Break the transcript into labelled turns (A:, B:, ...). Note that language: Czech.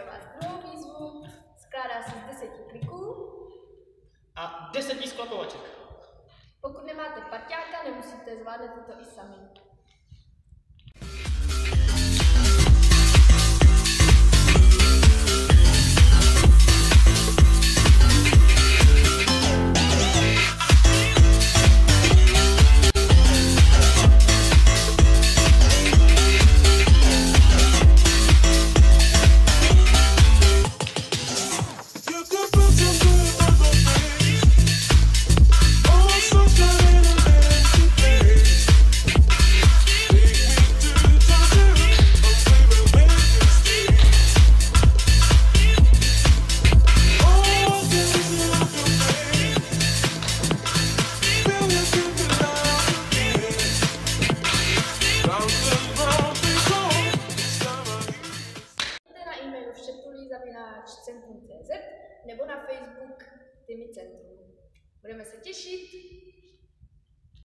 A: pro vás druhou výzvu. Skládá se z 10 kliků.
B: A 10 sklapovaček.
A: Pokud nemáte parťáka, nemusíte, zvládnete to i sami. Centrum.cz nebo na Facebook Tymi Centrum. Budeme se těšit.